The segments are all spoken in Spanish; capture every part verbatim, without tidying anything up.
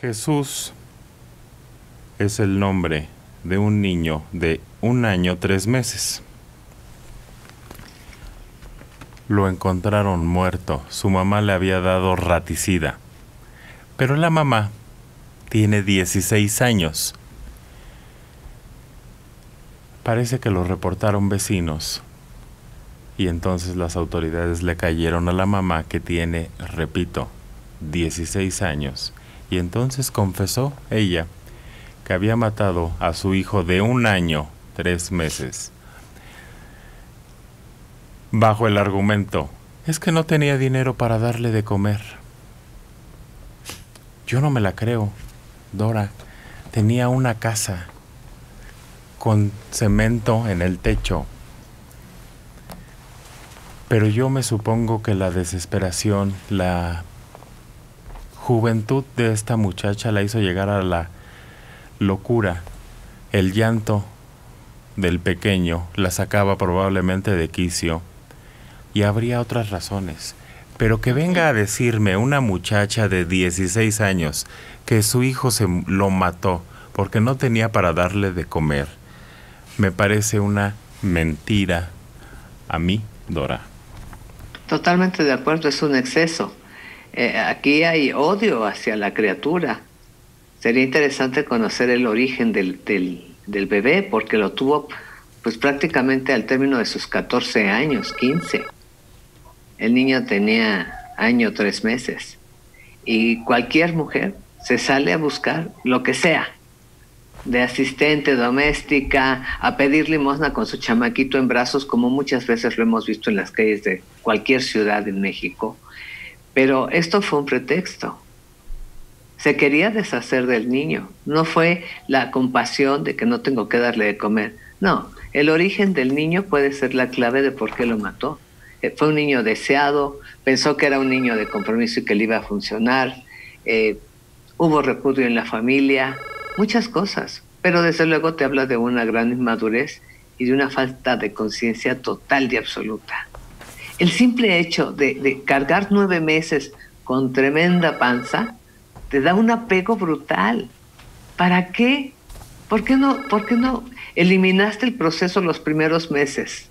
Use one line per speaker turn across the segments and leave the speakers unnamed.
Jesús es el nombre de un niño de un año tres meses. Lo encontraron muerto. Su mamá le había dado raticida. Pero la mamá tiene dieciséis años. Parece que lo reportaron vecinos. Y entonces las autoridades le cayeron a la mamá, que tiene, repito, dieciséis años. Y entonces confesó ella que había matado a su hijo de un año, tres meses. Bajo el argumento, es que no tenía dinero para darle de comer. Yo no me la creo, Dora. Tenía una casa con cemento en el techo. Pero yo me supongo que la desesperación, la juventud de esta muchacha la hizo llegar a la locura. El llanto del pequeño la sacaba probablemente de quicio, y habría otras razones. Pero que venga a decirme una muchacha de dieciséis años que su hijo se lo mató porque no tenía para darle de comer, me parece una mentira a mí, Dora.
Totalmente de acuerdo, es un exceso. Eh, aquí hay odio hacia la criatura. Sería interesante conocer el origen del, del, del bebé, porque lo tuvo pues prácticamente al término de sus catorce años, quince. El niño tenía año, tres meses. Y cualquier mujer se sale a buscar lo que sea, de asistente doméstica, a pedir limosna con su chamaquito en brazos, como muchas veces lo hemos visto en las calles de cualquier ciudad en México. Pero esto fue un pretexto. Se quería deshacer del niño. No fue la compasión de que no tengo que darle de comer. No, el origen del niño puede ser la clave de por qué lo mató. Fue un niño deseado, pensó que era un niño de compromiso y que le iba a funcionar. Eh, hubo repudio en la familia, muchas cosas. Pero desde luego te habla de una gran inmadurez y de una falta de conciencia total y absoluta. El simple hecho de, de cargar nueve meses con tremenda panza te da un apego brutal. ¿Para qué? ¿Por qué no, por qué no eliminaste el proceso los primeros meses?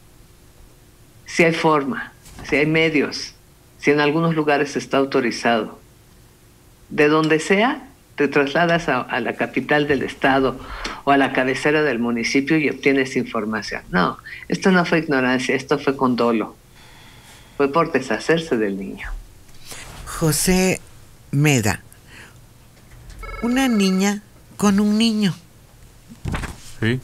Si hay forma, si hay medios, si en algunos lugares está autorizado. De donde sea, te trasladas a, a la capital del estado o a la cabecera del municipio y obtienes información. No, esto no fue ignorancia, esto fue con dolo. Fue por deshacerse del niño.
José Meda, una niña con un niño.
Sí.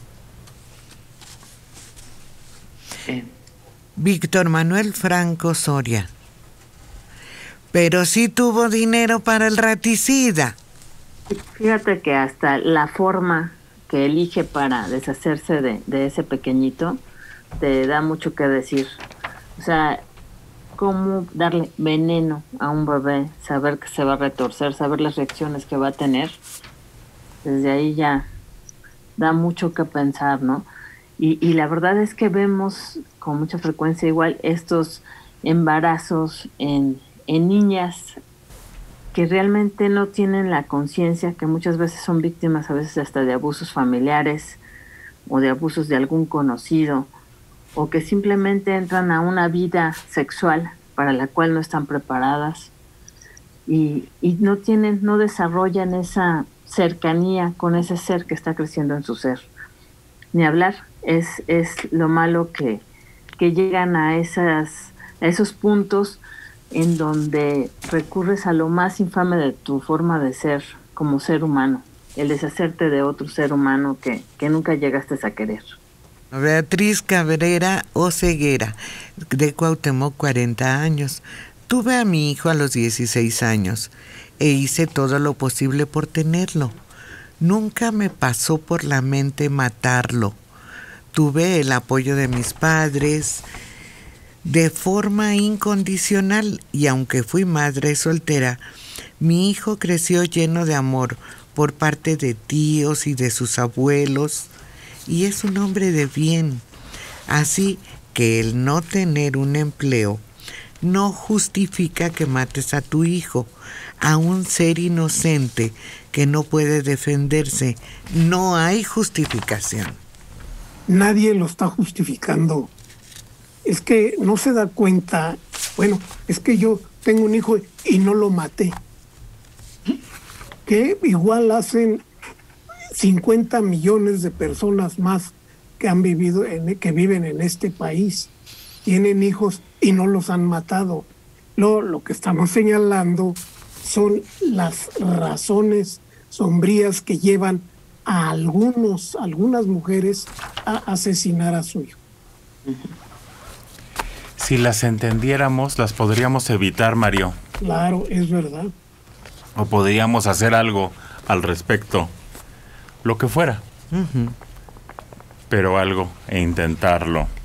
Eh.
Víctor Manuel Franco Soria. Pero sí tuvo dinero para el raticida.
Fíjate que hasta la forma que elige para deshacerse de, de ese pequeñito te da mucho que decir. O sea, cómo darle veneno a un bebé, saber que se va a retorcer, saber las reacciones que va a tener, desde ahí ya da mucho que pensar, ¿no? Y, y la verdad es que vemos con mucha frecuencia igual estos embarazos en, en niñas que realmente no tienen la conciencia, que muchas veces son víctimas a veces hasta de abusos familiares o de abusos de algún conocido, o que simplemente entran a una vida sexual para la cual no están preparadas y, y no tienen, no desarrollan esa cercanía con ese ser que está creciendo en su ser. Ni hablar, es, es lo malo que, que llegan a, esas, a esos puntos en donde recurres a lo más infame de tu forma de ser como ser humano, el deshacerte de otro ser humano que, que nunca llegaste a querer.
Beatriz Cabrera Oceguera, de Cuauhtémoc, cuarenta años. Tuve a mi hijo a los dieciséis años e hice todo lo posible por tenerlo. Nunca me pasó por la mente matarlo. Tuve el apoyo de mis padres de forma incondicional y aunque fui madre soltera, mi hijo creció lleno de amor por parte de tíos y de sus abuelos y es un hombre de bien. Así que el no tener un empleo no justifica que mates a tu hijo, a un ser inocente que no puede defenderse. No hay justificación.
Nadie lo está justificando. Es que no se da cuenta. Bueno, es que yo tengo un hijo y no lo maté. Que igual hacen cincuenta millones de personas más que han vivido, en, que viven en este país. Tienen hijos y no los han matado. Lo, lo que estamos señalando son las razones sombrías que llevan a algunos, algunas mujeres a asesinar a su hijo.
Si las entendiéramos, las podríamos evitar, Mario.
Claro, es verdad.
O podríamos hacer algo al respecto. Lo que fuera.
Uh-huh.
Pero algo e intentarlo.